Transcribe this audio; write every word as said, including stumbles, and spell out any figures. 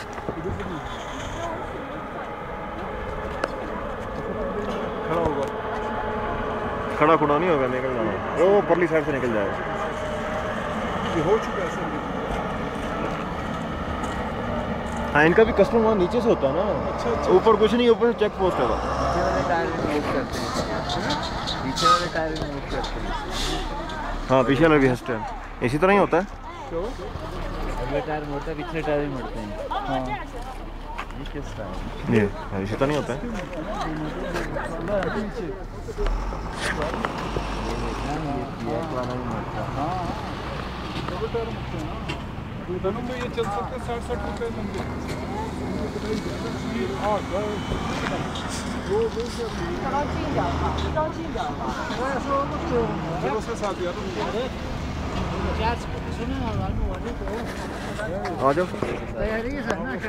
खड़ा होगा, खड़ा खुड़ा नहीं होगा, निकल जाना, वो परली साइड से निकल जाएगा। ये हो चुका है सर। हाँ, इनका भी कस्टमर वहाँ नीचे से होता है ना। अच्छा, अच्छा, ऊपर कुछ नहीं, ऊपर चेक पोस्ट है। पीछे वाले टायर में मूव करते हैं, पीछे वाले टायर में मूव करते हैं। हाँ, पीछे वाला भी हस्टर इसी तरह ही होता है। क्यों? अगले टायर में होता है, पिछले टायर में मुड़ते हैं। हाँ, ये किस तरह है? ये इसी तरह नहीं होता है। दोनों में ये चल सकते हैं साठ साठ रुपये लंबे। आ जाओ।